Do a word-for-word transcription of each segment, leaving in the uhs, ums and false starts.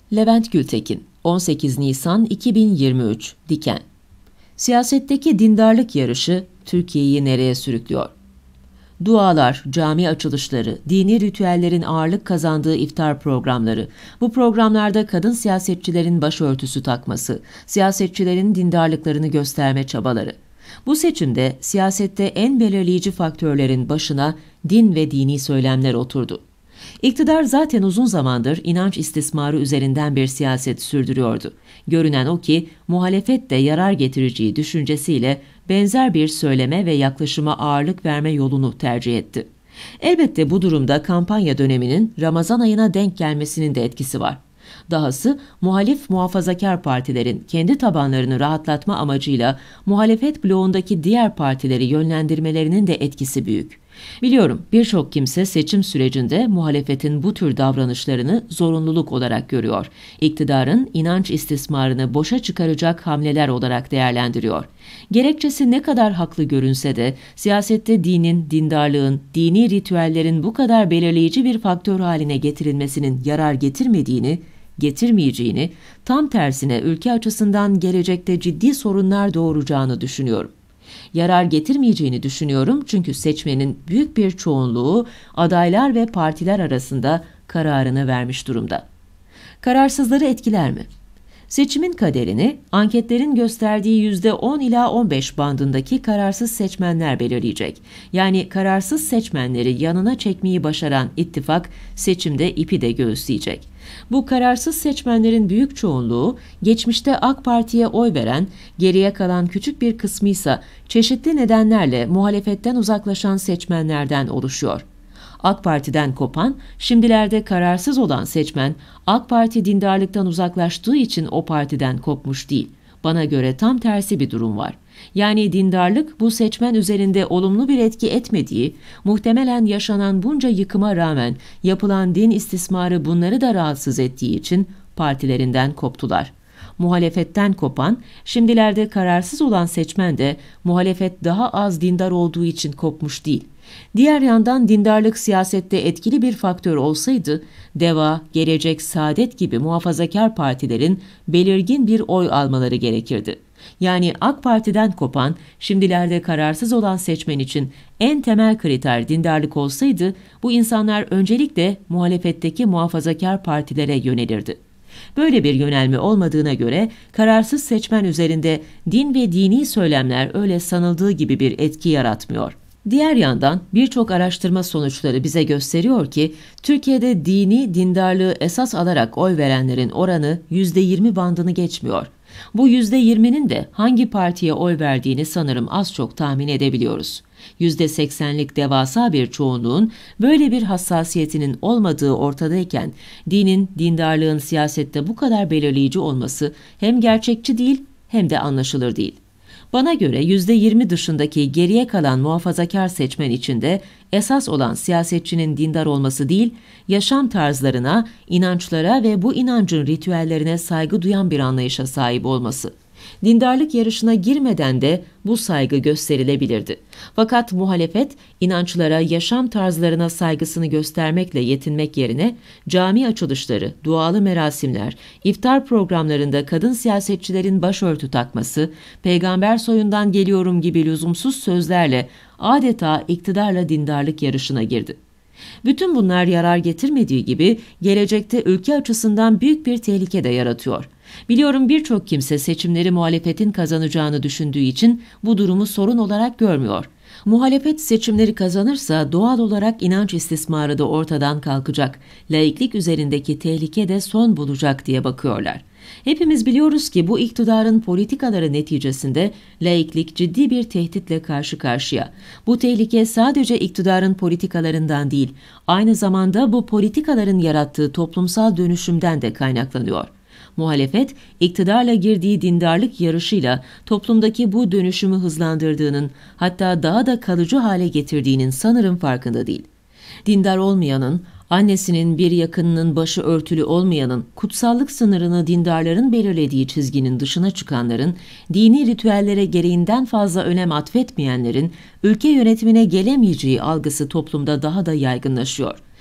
Levent Gültekin, on sekiz Nisan iki bin yirmi üç, Diken. Siyasetteki dindarlık yarışı Türkiye'yi nereye sürüklüyor? Dualar, cami açılışları, dini ritüellerin ağırlık kazandığı iftar programları, bu programlarda kadın siyasetçilerin başörtüsü takması, siyasetçilerin dindarlıklarını gösterme çabaları. Bu seçimde siyasette en belirleyici faktörlerin başına din ve dini söylemler oturdu. İktidar zaten uzun zamandır inanç istismarı üzerinden bir siyaset sürdürüyordu. Görünen o ki muhalefet de yarar getireceği düşüncesiyle benzer bir söyleme ve yaklaşıma ağırlık verme yolunu tercih etti. Elbette bu durumda kampanya döneminin Ramazan ayına denk gelmesinin de etkisi var. Dahası muhalif muhafazakar partilerin kendi tabanlarını rahatlatma amacıyla muhalefet bloğundaki diğer partileri yönlendirmelerinin de etkisi büyük. Biliyorum, birçok kimse seçim sürecinde muhalefetin bu tür davranışlarını zorunluluk olarak görüyor. İktidarın inanç istismarını boşa çıkaracak hamleler olarak değerlendiriyor. Gerekçesi ne kadar haklı görünse de siyasette dinin, dindarlığın, dini ritüellerin bu kadar belirleyici bir faktör haline getirilmesinin yarar getirmediğini, getirmeyeceğini, tam tersine ülke açısından gelecekte ciddi sorunlar doğuracağını düşünüyorum. Yarar getirmeyeceğini düşünüyorum çünkü seçmenin büyük bir çoğunluğu adaylar ve partiler arasında kararını vermiş durumda. Kararsızları etkiler mi? Seçimin kaderini anketlerin gösterdiği yüzde on ila on beş bandındaki kararsız seçmenler belirleyecek. Yani kararsız seçmenleri yanına çekmeyi başaran ittifak seçimde ipi de göğüsleyecek. Bu kararsız seçmenlerin büyük çoğunluğu geçmişte AK Parti'ye oy veren, geriye kalan küçük bir kısmıysa çeşitli nedenlerle muhalefetten uzaklaşan seçmenlerden oluşuyor. AK Parti'den kopan, şimdilerde kararsız olan seçmen, AK Parti dindarlıktan uzaklaştığı için o partiden kopmuş değil. Bana göre tam tersi bir durum var. Yani dindarlık bu seçmen üzerinde olumlu bir etki etmediği, muhtemelen yaşanan bunca yıkıma rağmen yapılan din istismarı bunları da rahatsız ettiği için partilerinden koptular. Muhalefetten kopan, şimdilerde kararsız olan seçmen de muhalefet daha az dindar olduğu için kopmuş değil. Diğer yandan dindarlık siyasette etkili bir faktör olsaydı, DEVA, Gelecek, Saadet gibi muhafazakar partilerin belirgin bir oy almaları gerekirdi. Yani AK Parti'den kopan, şimdilerde kararsız olan seçmen için en temel kriter dindarlık olsaydı, bu insanlar öncelikle muhalefetteki muhafazakar partilere yönelirdi. Böyle bir yönelme olmadığına göre kararsız seçmen üzerinde din ve dini söylemler öyle sanıldığı gibi bir etki yaratmıyor. Diğer yandan birçok araştırma sonuçları bize gösteriyor ki Türkiye'de dini dindarlığı esas alarak oy verenlerin oranı yüzde yirmi bandını geçmiyor. Bu yüzde yirminin de hangi partiye oy verdiğini sanırım az çok tahmin edebiliyoruz. yüzde seksenlik devasa bir çoğunluğun böyle bir hassasiyetinin olmadığı ortadayken dinin, dindarlığın siyasette bu kadar belirleyici olması hem gerçekçi değil hem de anlaşılır değil. Bana göre yüzde yirmi dışındaki geriye kalan muhafazakar seçmen içinde esas olan siyasetçinin dindar olması değil, yaşam tarzlarına, inançlara ve bu inancın ritüellerine saygı duyan bir anlayışa sahip olması. Dindarlık yarışına girmeden de bu saygı gösterilebilirdi. Fakat muhalefet, inançlara, yaşam tarzlarına saygısını göstermekle yetinmek yerine cami açılışları, dualı merasimler, iftar programlarında kadın siyasetçilerin başörtü takması, peygamber soyundan geliyorum gibi lüzumsuz sözlerle adeta iktidarla dindarlık yarışına girdi. Bütün bunlar yarar getirmediği gibi gelecekte ülke açısından büyük bir tehlike de yaratıyor. Biliyorum birçok kimse seçimleri muhalefetin kazanacağını düşündüğü için bu durumu sorun olarak görmüyor. Muhalefet seçimleri kazanırsa doğal olarak inanç istismarı da ortadan kalkacak, laiklik üzerindeki tehlike de son bulacak diye bakıyorlar. Hepimiz biliyoruz ki bu iktidarın politikaları neticesinde laiklik ciddi bir tehditle karşı karşıya. Bu tehlike sadece iktidarın politikalarından değil, aynı zamanda bu politikaların yarattığı toplumsal dönüşümden de kaynaklanıyor. Muhalefet, iktidarla girdiği dindarlık yarışıyla toplumdaki bu dönüşümü hızlandırdığının, hatta daha da kalıcı hale getirdiğinin sanırım farkında değil. Dindar olmayanın, annesinin bir yakınının başı örtülü olmayanın, kutsallık sınırını dindarların belirlediği çizginin dışına çıkanların, dini ritüellere gereğinden fazla önem atfetmeyenlerin, ülke yönetimine gelemeyeceği algısı toplumda daha da yaygınlaşıyor.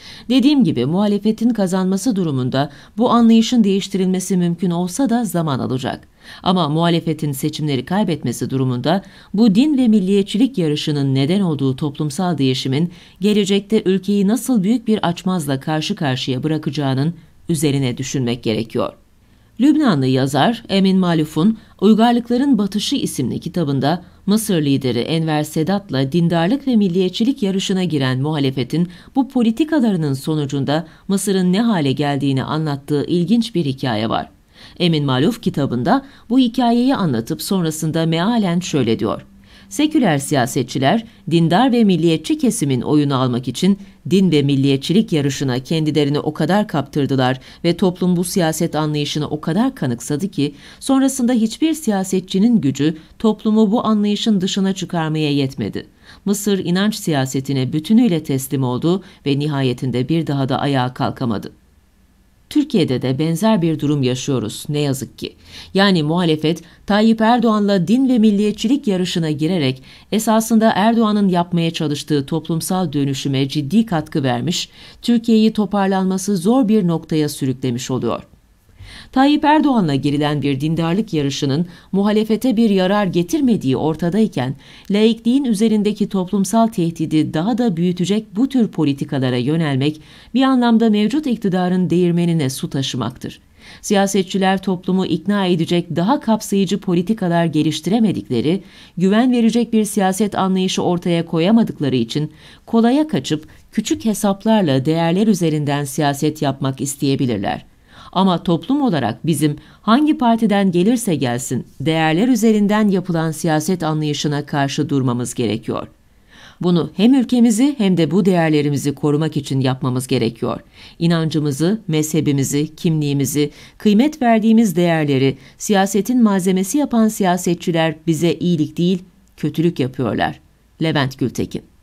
Dediğim gibi muhalefetin kazanması durumunda bu anlayışın değiştirilmesi mümkün olsa da zaman alacak. Ama muhalefetin seçimleri kaybetmesi durumunda bu din ve milliyetçilik yarışının neden olduğu toplumsal değişimin gelecekte ülkeyi nasıl büyük bir açmazla karşı karşıya bırakacağının üzerine düşünmek gerekiyor. Lübnanlı yazar Emin Maluf'un Uygarlıkların Batışı isimli kitabında Mısır lideri Enver Sedat'la dindarlık ve milliyetçilik yarışına giren muhalefetin bu politikalarının sonucunda Mısır'ın ne hale geldiğini anlattığı ilginç bir hikaye var. Emin Maluf kitabında bu hikayeyi anlatıp sonrasında mealen şöyle diyor. Seküler siyasetçiler, dindar ve milliyetçi kesimin oyunu almak için din ve milliyetçilik yarışına kendilerini o kadar kaptırdılar ve toplum bu siyaset anlayışını o kadar kanıksadı ki, sonrasında hiçbir siyasetçinin gücü toplumu bu anlayışın dışına çıkarmaya yetmedi. Mısır inanç siyasetine bütünüyle teslim oldu ve nihayetinde bir daha da ayağa kalkamadı. Türkiye'de de benzer bir durum yaşıyoruz ne yazık ki. Yani muhalefet Tayyip Erdoğan'la din ve milliyetçilik yarışına girerek esasında Erdoğan'ın yapmaya çalıştığı toplumsal dönüşüme ciddi katkı vermiş, Türkiye'yi toparlanması zor bir noktaya sürüklemiş oluyor. Tayyip Erdoğan'la girilen bir dindarlık yarışının muhalefete bir yarar getirmediği ortadayken, laikliğin üzerindeki toplumsal tehdidi daha da büyütecek bu tür politikalara yönelmek, bir anlamda mevcut iktidarın değirmenine su taşımaktır. Siyasetçiler toplumu ikna edecek daha kapsayıcı politikalar geliştiremedikleri, güven verecek bir siyaset anlayışı ortaya koyamadıkları için kolaya kaçıp küçük hesaplarla değerler üzerinden siyaset yapmak isteyebilirler. Ama toplum olarak bizim hangi partiden gelirse gelsin değerler üzerinden yapılan siyaset anlayışına karşı durmamız gerekiyor. Bunu hem ülkemizi hem de bu değerlerimizi korumak için yapmamız gerekiyor. İnancımızı, mezhebimizi, kimliğimizi, kıymet verdiğimiz değerleri siyasetin malzemesi yapan siyasetçiler bize iyilik değil, kötülük yapıyorlar. Levent Gültekin.